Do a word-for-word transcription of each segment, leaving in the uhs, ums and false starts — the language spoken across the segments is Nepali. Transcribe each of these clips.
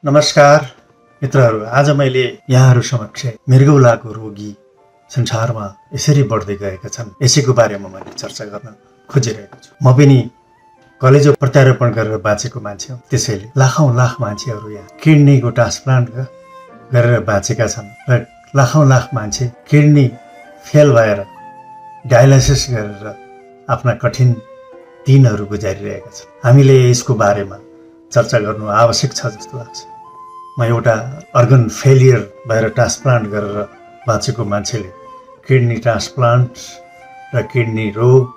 नमस्कार मित्रहरू, आज मैले यहाँहरू समक्ष मृगौलाको रोगी संसारमा यसरी बढ्दै गएका छन् यसैको बारेमा मैले चर्चा गर्न खोजिरहेको छु। म पनि कलेजो प्रत्यारोपण गरेर बाँचेको मान्छे हो, त्यसैले लाखौं लाख मान्छेहरू यहाँ किडनीको ट्रान्सप्लान्ट गरेर बाँचेका छन् र लाखौं लाख मान्छे किडनी फेल भएर डायलाइसिस गरेर आफ्ना कठिन दिनहरू गुजारिरहेका छन्। हामीले यसको बारेमा चर्चा गर्नु आवश्यक छ जस्तो लाग्छ। म एउटा अर्गन फेलियर भएर ट्रान्सप्लान्ट गरेर बाँचेको मान्छेले किडनी ट्रान्सप्लान्ट र किडनी रोग,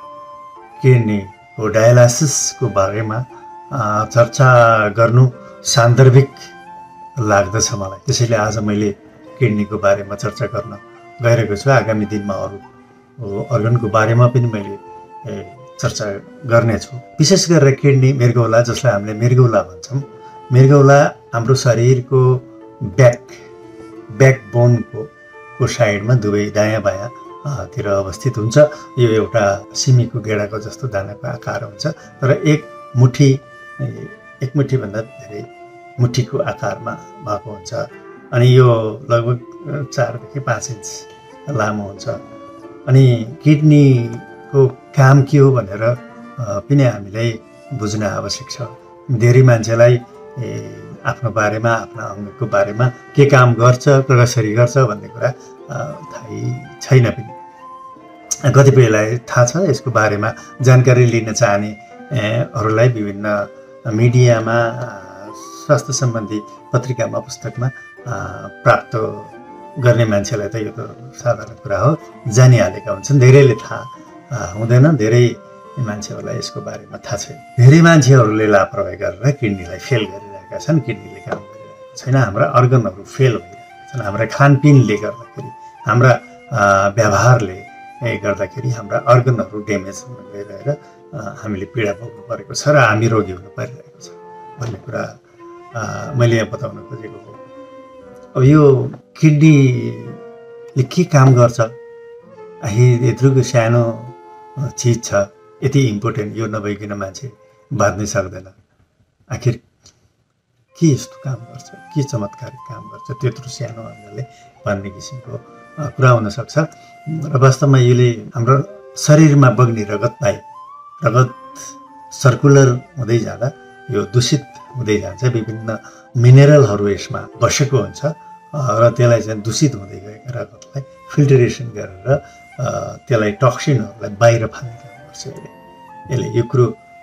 किडनीको डायलाइसिसको बारेमा चर्चा गर्नु सान्दर्भिक लाग्दछ मलाई। त्यसैले आज मैले किडनीको बारेमा चर्चा गर्न गइरहेको छु। आगामी दिनमा अरू अर्गनको बारेमा पनि मैले चर्चा गर्नेछु। विशेष गरेर किडनी, मृगौला, जसलाई हामीले मृगौला भन्छौँ। मृगौला हाम्रो शरीरको ब्याक ब्याकबोनको को साइडमा दुवै दायाँ बायाँतिर अवस्थित हुन्छ। यो एउटा सिमीको गेडाको जस्तो दानाको आकार हुन्छ, तर एक मुठी एक मुठीभन्दा धेरै मुठीको आकारमा भएको हुन्छ। अनि यो लगभग चारदेखि पाँच इन्च लामो हुन्छ। अनि किडनीको काम के हो भनेर पनि हामीलाई बुझ्न आवश्यक छ। धेरै मान्छेलाई आफ्नो बारेमा, आफ्ना अङ्गको बारेमा के काम गर्छ, कसरी गर्छ भन्ने कुरा थाहै छैन पनि। कतिपयलाई थाहा छ, यसको बारेमा जानकारी लिन चाहनेहरूलाई विभिन्न मिडियामा, स्वास्थ्य सम्बन्धी पत्रिकामा, पुस्तकमा प्राप्त गर्ने मान्छेलाई त यो त साधारण कुरा हो, जानिहालेका हुन्छन्। धेरैले थाहा हुँदैन, धेरै मान्छेहरूलाई यसको बारेमा थाहा छैन। धेरै मान्छेहरूले लापरवाही गरेर किडनीलाई फेल गरिरहेका छन्। किडनीले काम गरिरहेको छैन। हाम्रा अर्गनहरू फेल भइरहेका छन्। हाम्रा खानपिनले गर्दाखेरि, हाम्रा व्यवहारले गर्दाखेरि हाम्रा अर्गनहरू ड्यामेज हुन गइरहेर हामीले पीडा भोग्नु परेको छ र हामी रोगी हुनु परिरहेको छ भन्ने कुरा मैले यहाँ बताउन खोजेको हो। अब यो किडनीले के काम गर्छ? यत्रोको सानो चिज छ, यति इम्पोर्टेन्ट, यो नभइकन मान्छे बाँच्नै सक्दैन। आखिर के यस्तो काम गर्छ, के चमत्कारिक काम गर्छ त्यत्रो सानो अङ्गले भन्ने किसिमको कुरा हुनसक्छ। र वास्तवमा यसले हाम्रो शरीरमा बग्ने रगतलाई, रगत सर्कुलर हुँदै जाँदा यो दूषित हुँदै जान्छ। विभिन्न मिनरलहरू यसमा बसेको हुन्छ र त्यसलाई चाहिँ दूषित हुँदै गएको रगतलाई फिल्टरेसन गरेर त्यसलाई टक्सिनहरूलाई बाहिर फाल्ने काम गर्छ। यसले यसले यो कुरो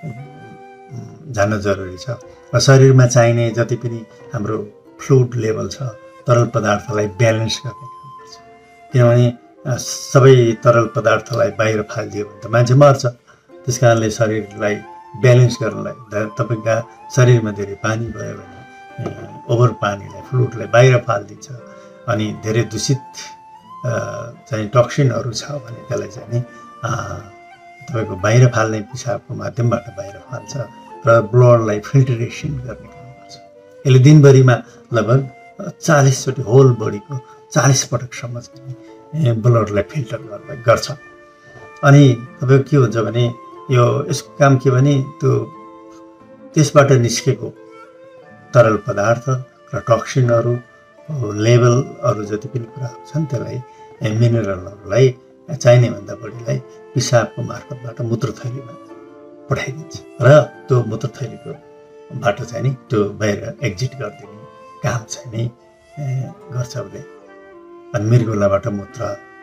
जान्न जरुरी छ। र शरीरमा चाहिने जति पनि हाम्रो फ्लुइड लेभल छ, तरल पदार्थलाई ब्यालेन्स गर्ने काम गर्छ। किनभने सबै तरल पदार्थलाई बाहिर फालिदियो भने त मान्छे मर्छ। त्यस कारणले शरीरलाई ब्यालेन्स गर्नलाई तपाईँका शरीरमा धेरै पानी भयो भने ओभर पानीलाई, फ्लुइडलाई बाहिर फालिदिन्छ। अनि धेरै दूषित चाहिँ टक्सिनहरू छ भने त्यसलाई चाहिँ नि तपाईँको बाहिर फाल्ने पिसाबको माध्यमबाट बाहिर फाल्छ र ब्लडलाई फिल्टरेसन गर्ने काम गर्छ। यसले दिनभरिमा लगभग चालिसचोटि होल बडीको चालिस पटकसम्म चाहिँ ब्लडलाई फिल्टर गर्ने गर्छ। अनि तपाईँको के हुन्छ भने यो यसको काम के भने त्यो त्यसबाट निस्केको तरल पदार्थ र टक्सिनहरू, लेभलहरू जति पनि कुराहरू छन् त्यसलाई, मिनरलहरूलाई चाहिने भन्दा बढीलाई पिसाबको मार्फतबाट मूत्रथैलीमा पठाइदिन्छ र त्यो मूत्रथैलीको बाटो चाहिँ नि त्यो बाहिर एक्जिट गरिदिने काम चाहिँ नि गर्छ उसले। अनि मृगौलाबाट मूत्र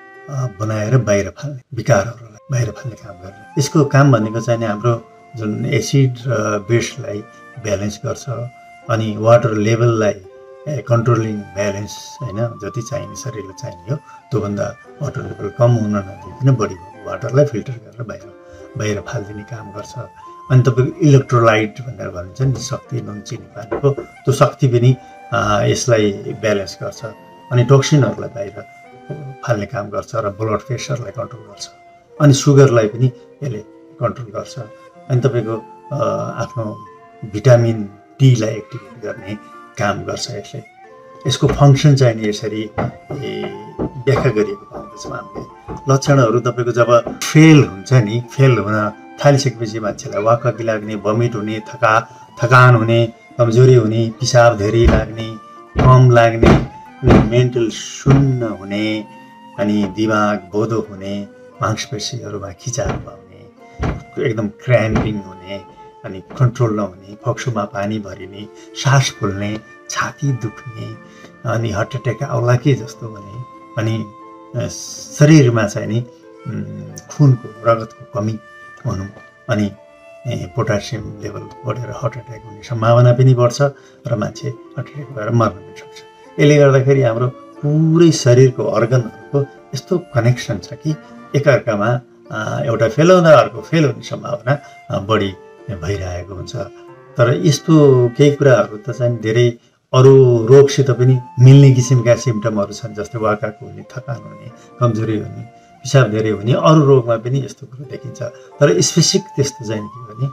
बनाएर बाहिर फाल्ने, विकारहरूलाई बाहिर फाल्ने काम गर्ने। यसको काम भनेको चाहिँ नि हाम्रो जुन एसिड र बेसलाई ब्यालेन्स गर्छ। अनि वाटर लेभललाई कन्ट्रोलिङ, ब्यालेन्स, होइन, जति चाहिने शरीरलाई चाहिने हो त्योभन्दा वाटर लेभल कम हुन नदिकन बढी वाटरलाई फिल्टर गरेर बाहिर बाहिर फालिदिने काम गर्छ। अनि तपाईँको इलेक्ट्रोलाइट भनेर भनिन्छ नि, शक्ति, नुन, चिनी, पानीको, त्यो शक्ति पनि यसलाई ब्यालेन्स गर्छ। अनि टोक्सिनहरूलाई बाहिर फाल्ने काम गर्छ र ब्लड प्रेसरलाई कन्ट्रोल गर्छ। अनि सुगरलाई पनि यसले कन्ट्रोल गर्छ। अनि तपाईँको आफ्नो भिटामिन डीलाई एक्टिभेट गर्ने काम गर्छ यसले। यसको फङ्सन चाहिँ नि यसरी व्याख्या गरिएको पाउँदछौँ हामीले। लक्षणहरू तपाईँको जब फेल हुन्छ नि, फेल हुन थालिसकेपछि मान्छेलाई वाकवाकी लाग्ने, भमिट हुने, थका थकान हुने, कमजोरी हुने, पिसाब धेरै लाग्ने, कम लाग्ने, मेन्टल शून्य हुने, अनि दिमाग बोधो हुने, मांसपेशीहरूमा खिचाव पाउने, एकदम क्र्याम्पिङ हुने, अनि कन्ट्रोल नहुने, फोक्सोमा पानी भरिने, सास फुल्ने, छाती दुख्ने, अनि हार्ट एट्याक आउला के जस्तो हुने, अनि शरीरमा चाहिँ नि खुनको रगतको कमी हुनु, अनि पोटासियम लेभल बढेर हार्ट एट्याक हुने सम्भावना पनि बढ्छ र मान्छे हार्ट एट्याक भएर मर्न पनि सक्छ। यसले गर्दाखेरि हाम्रो पुरै शरीरको अर्गनहरूको यस्तो कनेक्सन छ कि एकअर्कामा एउटा फेल हुँदा अर्को फेल हुने सम्भावना बढी भइरहेको हुन्छ। तर यस्तो केही कुराहरू त चाहिँ धेरै अरू रोगसित पनि मिल्ने किसिमका सिम्टमहरू छन्, जस्तै वाकाको हुने, थकान हुने, कमजोरी हुने, पिसाब धेरै हुने, अरू रोगमा पनि यस्तो कुरो देखिन्छ। तर स्पेसिफिक त्यस्तो चाहिँ के भने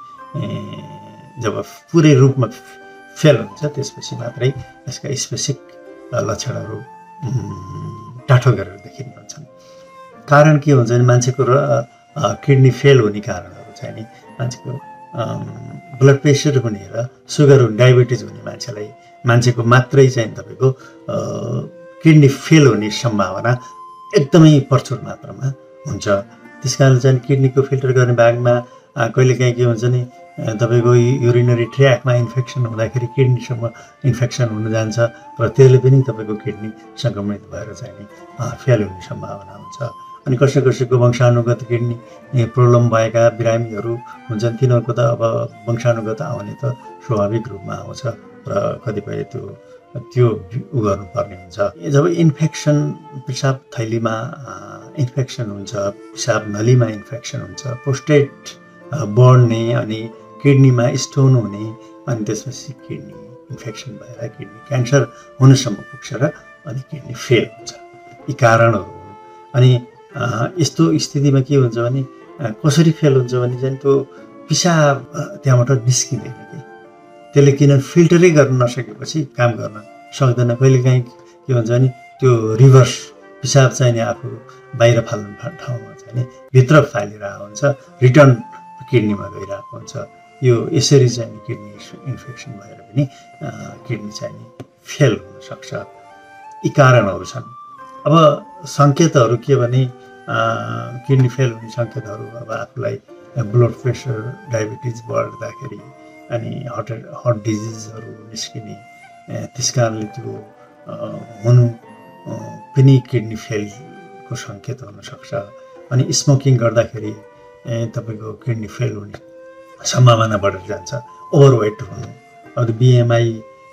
जब पुरै रूपमा फेल हुन्छ त्यसपछि मात्रै यसका स्पेसिफिक लक्षणहरू टाठो गरेर देखिने हुन्छन्। कारण के हुन्छ भने मान्छेको र किडनी फेल हुने कारणहरू चाहिँ नि मान्छेको ब्लड प्रेसर हुने र सुगर हुने, डायबिटिज हुने मान्छेलाई मान्छेको मात्रै चाहिँ तपाईँको किडनी फेल हुने सम्भावना एकदमै प्रचुर मात्रामा हुन्छ। त्यस कारण चाहिँ किडनीको फिल्टर गर्ने भागमा कहिलेकाहीँ के हुन्छ नि तपाईँको युरिनरी ट्र्याकमा इन्फेक्सन हुँदाखेरि किडनीसम्म इन्फेक्सन हुन जान्छ र त्यसले पनि तपाईँको किडनी सङ्क्रमित भएर चाहिँ नि फेल हुने सम्भावना हुन्छ। अनि कसै कसैको वंशानुगत किडनी प्रब्लम भएका बिरामीहरू हुन्छन्, तिनीहरूको त अब वंशानुगत आउने त स्वाभाविक रूपमा आउँछ र कतिपय त्यो त्यो उ गर्नुपर्ने हुन्छ। जब इन्फेक्सन पिसाब थैलीमा इन्फेक्सन हुन्छ, पिसाब नलीमा इन्फेक्सन हुन्छ, प्रोस्टेट बढ्ने, अनि किडनीमा स्टोन हुने, अनि त्यसपछि किडनी इन्फेक्सन भएर किडनी क्यान्सर हुनसम्म पुग्छ र अनि किडनी फेल हुन्छ। यी कारणहरू हुन्। अनि यस्तो स्थितिमा के हुन्छ भने कसरी फेल हुन्छ भने चाहिँ त्यो पिसाब त्यहाँबाट निस्किँदैन कि, त्यसले किन फिल्टरै गर्न नसकेपछि काम गर्न सक्दैन। कहिलेकाहीँ के हुन्छ भने त्यो रिभर्स पिसाब चाहिँ नि आफू बाहिर फाल्नु ठाउँमा चाहिँ नि भित्र फालिरहेको हुन्छ, रिटर्न किडनीमा गइरहेको हुन्छ। यो यसरी चाहिँ नि किडनी इन्फेक्सन भएर पनि किडनी चाहिँ नि फेल हुनसक्छ। यी कारणहरू छन्। अब सङ्केतहरू के भने किडनी फेल हुने सङ्केतहरू अब आफूलाई ब्लड प्रेसर, डायबिटिज बढ्दाखेरि, अनि हार्ट हार्ट डिजिजहरू निस्किने, त्यस कारणले त्यो हुनु पनि किडनी फेलको सङ्केत हुनसक्छ। अनि स्मोकिङ गर्दाखेरि तपाईँको किडनी फेल हुने सम्भावना बढेर जान्छ। ओभरवेट हुनु, अब बिएमआई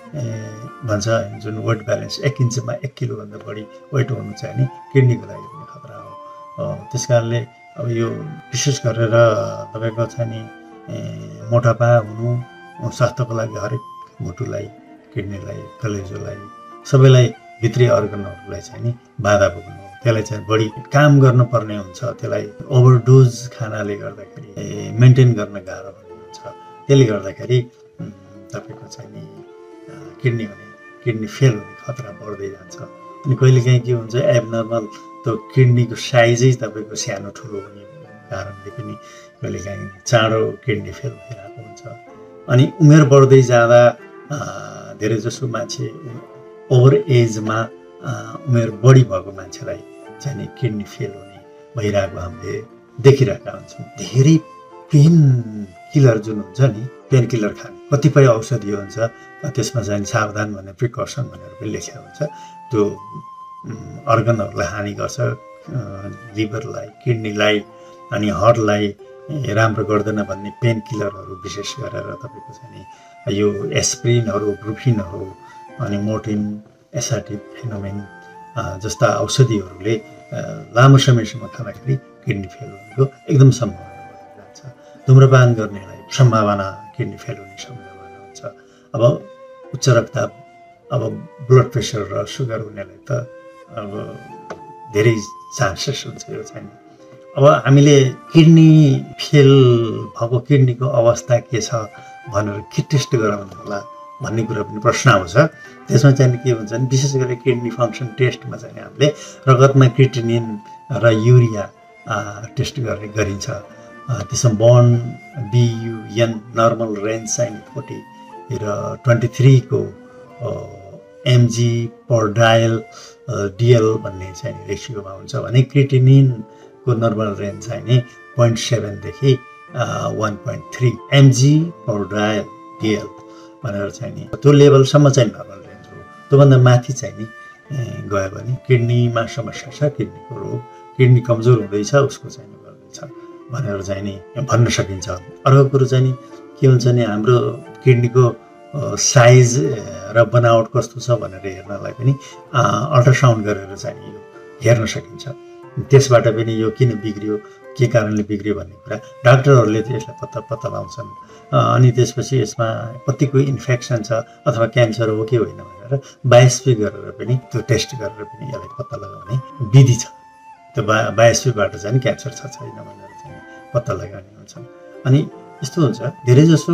भन्छ जुन वेट ब्यालेन्स एक इन्चमा एक किलोभन्दा बढी वेट हुनु चाहिँ नि किडनीको लागि पनि खतरा हो। त्यस कारणले अब यो विशेष गरेर तपाईँको चाहिँ नि मोटापा हुनु स्वास्थ्यको लागि हरेक मुटुलाई, किडनीलाई, कलेजोलाई, सबैलाई, भित्री अर्गनहरूलाई चाहिँ नि बाधा पुग्नु, त्यसलाई चाहिँ बढी काम गर्नुपर्ने हुन्छ। त्यसलाई ओभरडोज खानाले गर्दाखेरि मेन्टेन गर्न गाह्रो हुन्छ। त्यसले गर्दाखेरि तपाईँको चाहिँ नि किडनी हुने, किडनी फेल हुने खतरा बढ्दै जान्छ। अनि कहिलेकाहीँ के हुन्छ एबनर्मल त्यो किडनीको साइजै तपाईँको सानो ठुलो हुने कारणले पनि कहिलेकाहीँ चाँडो किडनी फेल भइरहेको हुन्छ। अनि उमेर बढ्दै जाँदा धेरैजसो मान्छे ओभर एजमा उमेर बढी भएको मान्छेलाई चाहिँ नि किडनी फेल हुने भइरहेको हामीले देखिरहेका हुन्छौँ। धेरै पेन किलर जुन हुन्छ नि, पेन किलर खाने कतिपय औषधि हुन्छ, त्यसमा चाहिँ सावधान भनेर प्रिकसन भनेर पनि लेखेको हुन्छ। त्यो अर्गनहरूलाई हानि गर्छ, लिभरलाई, किडनीलाई, अनि हार्टलाई राम्रो गर्दैन भन्ने पेन किलरहरू विशेष गरेर तपाईँको चाहिँ नि यो एस्प्रिनहरू, ब्रुफिनहरू, अनि मोर्टिन, एसाटिफेनोमेन जस्ता औषधिहरूले लामो समयसम्म खाँदाखेरि किडनी फेल हुनेको एकदम सम्भावना बढेर जान्छ। धुम्रपान गर्नेलाई सम्भावना किडनी फेल हुने सम्भावना हुन्छ। अब उच्च रक्तचाप, अब ब्लड प्रेसर र सुगर हुनेलाई त अब धेरै चान्सेस हुन्छ यो चाहिँ। अब हामीले किडनी फेल भएको किडनीको अवस्था के छ भनेर के टेस्ट गराउनु होला भन्ने कुरा पनि प्रश्न आउँछ। त्यसमा चाहिँ के हुन्छ भने विशेष गरी किडनी फङ्सन टेस्टमा चाहिँ हामीले रगतमा क्रिटिनिन र युरिया टेस्ट गर्ने गरिन्छ। त्यसमा बर्न बियुएन नर्मल रेन्ज चाहिँ फोर्टी र ट्वेन्टी थ्रीको एमजी पर डायल डिएल भन्ने चाहिँ रेसियोमा हुन्छ भने क्रिटिनिनको नर्मल रेन्ज चाहिँ नि पोइन्ट सेभेनदेखि one point three mg per डायल डिएल भनेर चाहिँ नि त्यो लेभलसम्म चाहिँ नर्मल रेन्ज हो। त्योभन्दा माथि चाहिँ नि गयो भने किडनीमा समस्या छ, किडनीको रोग, किडनी कमजोर हुँदैछ, उसको चाहिँ गर्दैछ भनेर चाहिँ नि भन्न सकिन्छ। अर्को कुरो चाहिँ नि के हुन्छ नि हाम्रो किडनीको साइज र बनावट कस्तो छ भनेर हेर्नलाई पनि अल्ट्रासाउन्ड गरेर चाहिँ यो हेर्न सकिन्छ। त्यसबाट पनि यो किन बिग्रियो, के कारणले बिग्रियो भन्ने कुरा डाक्टरहरूले यसलाई पत्ता पत्ता लगाउँछन्। अनि त्यसपछि यसमा कतिको इन्फेक्सन छ अथवा क्यान्सर हो कि होइन भनेर बायोप्सी गरेर पनि त्यो टेस्ट गरेर पनि यसलाई पत्ता लगाउने विधि छ। त्यो बा बायोप्सीबाट चाहिँ क्यान्सर छ छैन भनेर चाहिँ पत्ता लगाउने हुन्छन्। अनि यस्तो हुन्छ धेरै जसो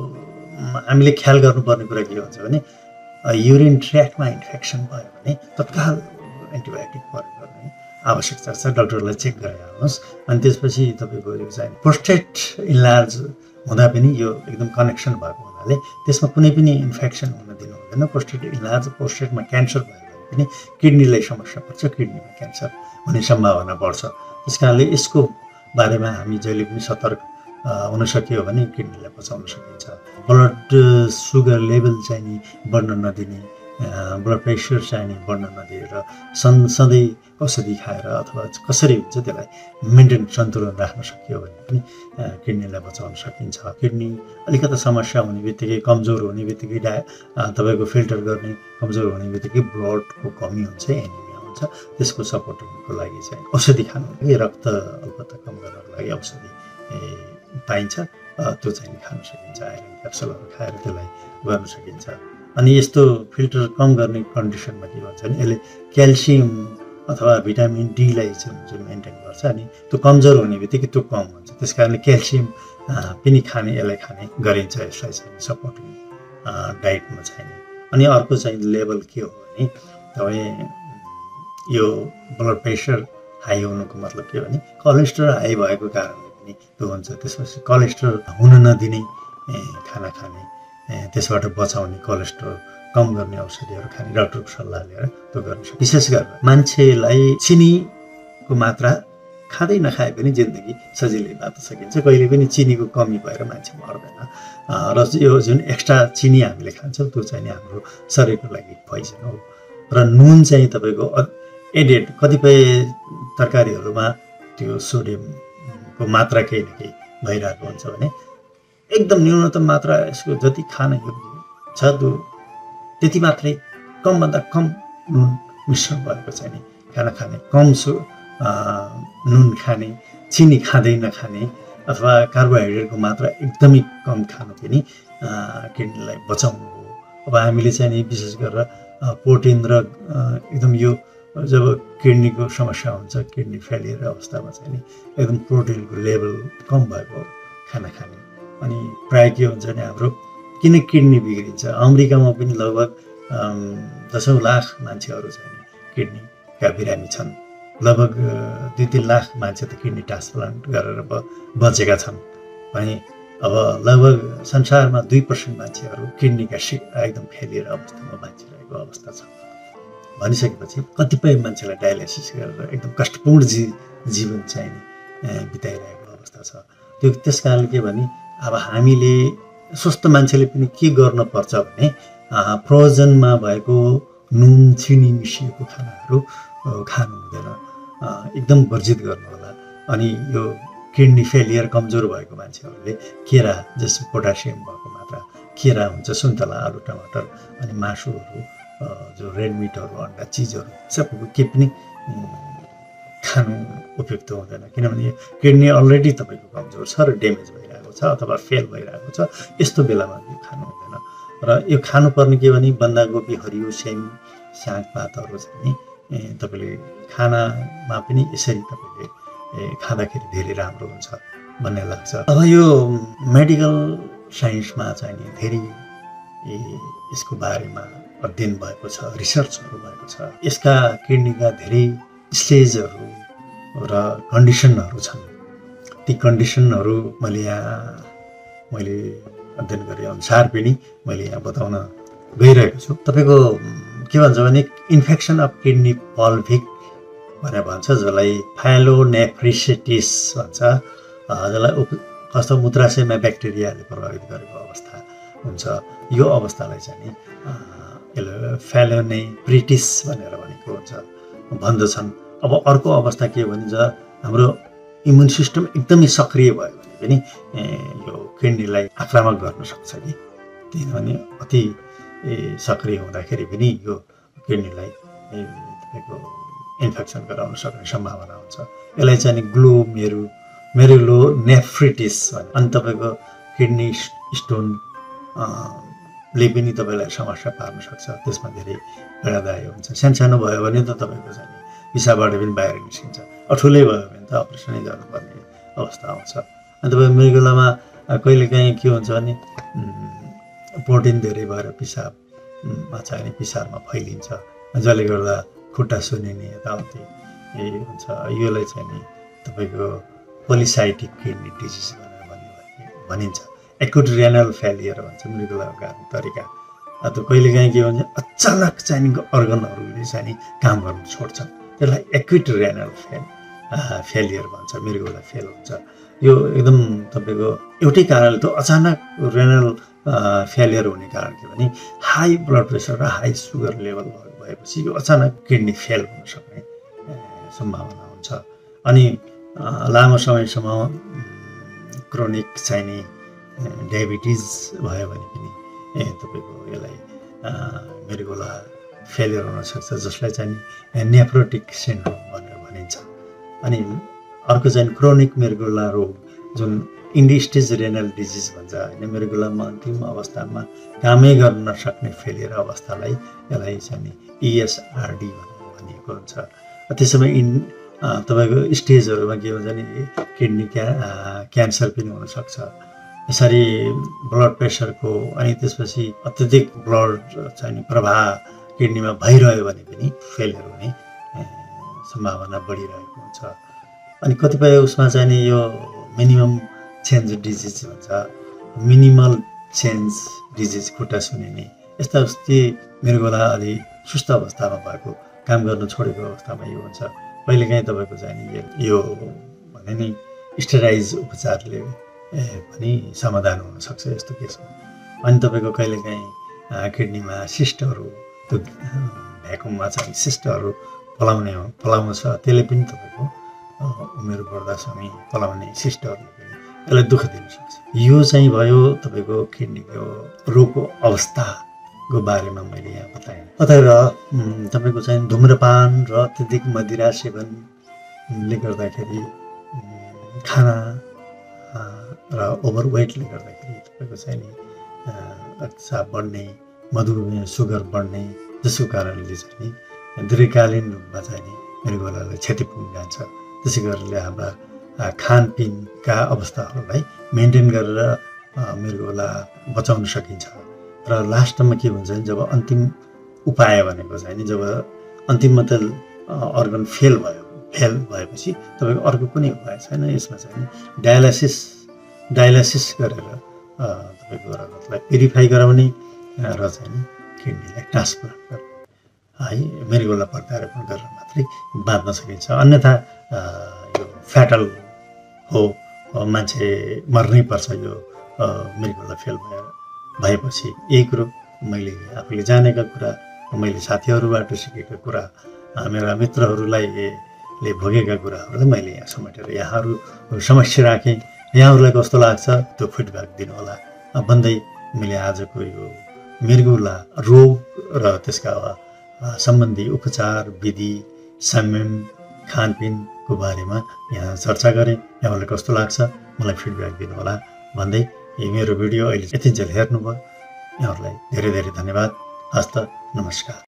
हामीले ख्याल गर्नुपर्ने कुरा के हुन्छ भने युरिन ट्र्याकमा इन्फेक्सन भयो भने तत्काल एन्टिबायोटिक प्रयोग गर्ने आवश्यकता छ। डाक्टरलाई चेक गराइहाल्नुहोस्। अनि त्यसपछि तपाईँको यो चाहिँ प्रोस्टेट इन्लार्ज हुँदा पनि यो एकदम कनेक्सन भएको हुनाले त्यसमा कुनै पनि इन्फेक्सन हुन दिनु हुँदैन। प्रोस्टेट इन्लार्ज प्रोस्टेटमा क्यान्सर भयो भने पनि किडनीलाई समस्या पर्छ, किडनीमा क्यान्सर हुने सम्भावना बढ्छ। त्यस कारणले यसको बारेमा हामी जहिले पनि सतर्क हुन सक्यो भने किडनीलाई बचाउन सकिन्छ। ब्लड सुगर लेभल चाहिँ नि बढ्न नदिने, ब्लड प्रेसर चाहिँ नि बढ्न नदिएर सन सधैँ औषधि खाएर अथवा कसरी हुन्छ त्यसलाई मेन्टेन सन्तुलन राख्न सकियो भने पनि किडनीलाई बचाउन सकिन्छ। किडनी अलिकति समस्या हुने बित्तिकै, कमजोर हुने बित्तिकै, डा तपाईँको फिल्टर गर्ने कमजोर हुने बित्तिकै ब्लडको कमी हुन्छ, एनिमिया हुन्छ। त्यसको सपोर्टको लागि चाहिँ औषधि खानु लागि, रक्त अल्पत्ता कम गर्नको लागि औषधि पाइन्छ, त्यो चाहिँ खान सकिन्छ। आइरन क्याप्सुलहरू खाएर त्यसलाई गर्न सकिन्छ। अनि यस्तो फिल्टर कम गर्ने कन्डिसनमा के भन्छ भने यसले क्याल्सियम अथवा भिटामिन डीलाई चाहिँ जुन मेन्टेन गर्छ अनि त्यो कमजोर हुने बित्तिकै त्यो कम हुन्छ। त्यस कारणले क्याल्सियम पनि खाने, यसलाई खाने गरिन्छ, यसलाई चाहिँ सपोर्टिङ डाइटमा चाहिँ। अनि अर्को चाहिँ लेभल के हो भने तपाईँ यो ब्लड प्रेसर हाई हुनुको मतलब के भने कोलेस्ट्रोल हाई भएको कारणले पनि त्यो हुन्छ। त्यसपछि कोलेस्ट्रोल हुन नदिने खाना खाने, त्यसबाट बचाउने, कोलेस्ट्रोल कम गर्ने औषधिहरू खाने, डाक्टरको सल्लाह लिएर त्यो गर्न सक्छ। विशेष गरेर मान्छेलाई चिनीको मात्रा खाँदै नखाए पनि जिन्दगी सजिलै बाँच्न सकिन्छ। कहिले पनि चिनीको कमी भएर मान्छे मर्दैन। र यो जुन एक्स्ट्रा चिनी हामीले खान्छौँ त्यो चाहिँ हाम्रो शरीरको लागि पोइजन हो। र नुन चाहिँ तपाईँको एडेड कतिपय तरकारीहरूमा त्यो सोडियमको मात्रा केही न केही भइरहेको हुन्छ भने एकदम न्यूनतम मात्रा यसको जति खान योग्य छ त्यो त्यति मात्रै, कमभन्दा कम नुन मिश्रण भएको चाहिँ नि खाना खाने, कम सो नुन खाने, चिनी खाँदै नखाने अथवा कार्बोहाइड्रेटको मात्रा एकदमै कम खानु पनि किडनीलाई बचाउनु हो। अब हामीले चाहिँ नि विशेष गरेर प्रोटिन र एकदम यो जब किडनीको समस्या हुन्छ, किडनी फेलियर अवस्थामा चाहिँ नि एकदम प्रोटिनको लेभल कम भएको खाना खाने। अनि प्रायः के हुन्छ भने हाम्रो किन किडनी बिग्रिन्छ, अमेरिकामा पनि लगभग दसौँ लाख मान्छेहरू चाहिँ किडनीका बिरामी छन्। लगभग दुई तिन लाख मान्छे त किडनी ट्रान्सप्लान्ट गरेर बचेका छन् भने अब लगभग संसारमा दुई पर्सेन्ट मान्छेहरू किडनीका सि एकदम फेलियर अवस्थामा बाँचिरहेको अवस्था छ। भनिसकेपछि कतिपय मान्छेलाई डायलाइसिस गरेर एकदम कष्टपूर्ण जी जीवन चाहिँ बिताइरहेको अवस्था छ। त्यो त्यस कारणले के भने अब हामीले स्वस्थ मान्छेले पनि के गर्न पर्छ भने फ्रोजनमा भएको नुन चिनी मिसिएको खानाहरू खानु हुँदैन, एकदम वर्जित गर्नु होला। अनि यो किडनी फेलियर कमजोर भएको मान्छेहरूले केरा, जस्तो पोटासियम भएको मात्रा, केरा हुन्छ, सुन्तला, आलु, टमाटर, अनि मासुहरू, जो रेड मिटहरू, अन्डा, चिजहरू सबको के पनि खानु उपयुक्त हुँदैन। किनभने किडनी अलरेडी तपाईँको कमजोर छ र ड्यामेज भइरहेको छ अथवा फेल भइरहेको छ। यस्तो बेलामा यो खानु हुँदैन। र यो खानुपर्ने के भने बन्दाकोपी, हरियो सेमी, सागपातहरू चाहिँ नि तपाईँले खानामा पनि यसरी तपाईँले खाँदाखेरि धेरै राम्रो हुन्छ भन्ने लाग्छ। अब यो मेडिकल साइन्समा चाहिँ नि धेरै यसको बारेमा अध्ययन भएको छ, रिसर्चहरू भएको छ। यसका किडनीका धेरै स्टेजहरू र कन्डिसनहरू छन्। ती कन्डिसनहरू मैले यहाँ मैले अध्ययन गरे अनुसार पनि मैले यहाँ बताउन गइरहेको छु। तपाईँको के भन्छ भने इन्फेक्सन अफ किडनी पल्भिक भनेर भन्छ, जसलाई फाइलोनेफ्रिसिटिस भन्छ, जसलाई कस्तो मूत्राशयमा ब्याक्टेरियाले प्रभावित गरेको अवस्था हुन्छ। यो अवस्थालाई चाहिँ नि यसले फाइलोनेफ्रिटिस भनेर भनेको हुन्छ भन्दछन्। अब अर्को अवस्था के हो भने जब हाम्रो इम्युन सिस्टम एकदमै सक्रिय भयो भने पनि यो किडनीलाई आक्रामक गर्न सक्छ कि, किनभने अति सक्रिय हुँदाखेरि पनि यो किडनीलाई तपाईँको इन्फेक्सन गराउन सक्ने सम्भावना हुन्छ। यसलाई चाहिँ ग्लोमेरु मेरुलोनेफ्रिटिस भन्छ। अनि तपाईँको किडनी स्टोन ले पनि तपाईँलाई समस्या पार्न सक्छ। त्यसमा धेरै पीडादायी हुन्छ। सानसानो भयो भने त तपाईँको चाहिँ पिसाबबाट पनि बाहिर निस्किन्छ, ठुलै भयो भने त अपरेसनै गर्नुपर्ने अवस्था आउँछ। अनि तपाईँ मृगौलामा कहिलेकाहीँ के हुन्छ भने प्रोटिन धेरै भएर पिसाबमा चाहिँ पिसाबमा फैलिन्छ, जसले गर्दा खुट्टा सुनिने यताउति यही हुन्छ। योलाई चाहिँ नि तपाईँको पोलिसाइटिक किडनी डिजिज भनेर भन्ने भनिन्छ। एक्युट रेनल फेलियर भन्छ मृगौलाको गार्ने तरिका। त कहिलेकाहीँ के भन्छ अचानक चाहिँ अर्गनहरूले चाहिँ काम गर्नु छोड्छ, त्यसलाई एक्युट रेनल फेल फेलियर भन्छ, मृगौला फेल हुन्छ। यो एकदम तपाईँको एउटै कारणले त अचानक रेनल फेलियर हुने कारण के भने हाई ब्लड प्रेसर र हाई सुगर लेभल भएपछि यो अचानक किडनी फेल हुन सक्ने सम्भावना हुन्छ। अनि लामो समयसम्म क्रोनिक चाहिने डायबिटिज भयो भने पनि ए तपाईँको यसलाई मृगौला फेलियर हुनसक्छ, जसलाई चाहिँ नेफ्रोटिक सिन्ड्रोम भनेर भनिन्छ। अनि अर्को चाहिँ क्रोनिक मृगौला रोग जुन इन्डी स्टेज रेनल डिजिज भन्छ होइन, मृगौलामा अन्तिम अवस्थामा कामै गर्न नसक्ने फेलियर अवस्थालाई यसलाई चाहिँ इएसआरडी भनेर भनिएको हुन्छ। त्यसमा इन तपाईँको स्टेजहरूमा के भन्छ नि किडनी क्या क्यान्सर पनि हुनसक्छ। यसरी ब्लड प्रेसरको अनि त्यसपछि अत्यधिक ब्लड चाहिँ प्रवाह किडनीमा भइरह्यो भने पनि फेलियर हुने सम्भावना बढिरहेको हुन्छ। अनि कतिपय उसमा चाहिँ नि यो मिनिमम चेन्ज डिजिज भन्छ, मिनिमल चेन्ज डिजिज खुट्टा सुनिने यस्ता उस्तै मृगौला अलि सुस्त अवस्थामा भएको काम गर्न छोडेको अवस्थामा यो हुन्छ। कहिलेकाहीँ तपाईँको चाहिँ नि यो भने नि स्टेराइज उपचारले पनि समाधान हुनसक्छ यस्तो केसमा। अनि तपाईँको कहिलेकाहीँ किडनीमा सिस्टहरू त्यो भ्याकुममा चाहिँ सिस्टहरू पलाउने हो पलाउँछ, त्यसले पनि तपाईँको उमेर बढ्दासँगै पलाउने सिस्टहरूले पनि यसलाई दुःख दिन सक्छ। यो चाहिँ भयो तपाईँको किडनीको रोगको अवस्थाको बारेमा मैले यहाँ बताएँ। अथवा तपाईँको चाहिँ धुम्रपान र अत्यधिक मदिरा सेवनले गर्दाखेरि खाना र ओभरवेटले गर्दाखेरि तपाईँको चाहिँ नि रक्तचाप बढ्ने, मधुमेह सुगर बढ्ने, जसको कारणले चाहिँ नि दीर्घकालीन रूपमा चाहिँ नि मृगौलालाई क्षति पुग्न जान्छ। त्यसै गरेर हाम्रा खानपिनका अवस्थाहरूलाई मेन्टेन गरेर मृगौला बचाउन सकिन्छ। र लास्टमा के हुन्छ भने जब अन्तिम उपाय भनेको चाहिँ नि जब अन्तिममा त अर्गन फेल भयो, फेल भएपछि तपाईँको अर्को कुनै उपाय छैन। यसमा चाहिँ नि डायलासिस डायलासिस गरेर तपाईँको रगतलाई प्युरिफाई गराउने र चाहिँ नि किडनीलाई ट्रान्सप्लान्ट गर्ने है मृगौला प्रत्यारोपण गरेर मात्रै बाँच्न सकिन्छ। अन्यथा यो फ्याटल हो, मान्छे मर्नै पर्छ यो मृगौला फेल भएर भएपछि। यही कुरो मैले आफूले जानेका कुरा, मैले साथीहरूबाट सिकेका कुरा, मेरा मित्रहरूलाई ले भोगेका कुराहरूलाई मैले यहाँ समेटेर यहाँहरू समक्ष राखेँ। यहाँहरूलाई कस्तो लाग्छ त्यो फिडब्याक दिनुहोला भन्दै मैले आजको यो मृगौला रोग र त्यसका सम्बन्धी उपचार विधि, संयम, खानपिनको बारेमा यहाँ चर्चा गरेँ। यहाँहरूलाई कस्तो लाग्छ मलाई फिडब्याक दिनुहोला भन्दै यो मेरो भिडियो अहिले यतिन्जेल हेर्नुभयो। यहाँहरूलाई धेरै धेरै धन्यवाद। हस्त नमस्कार।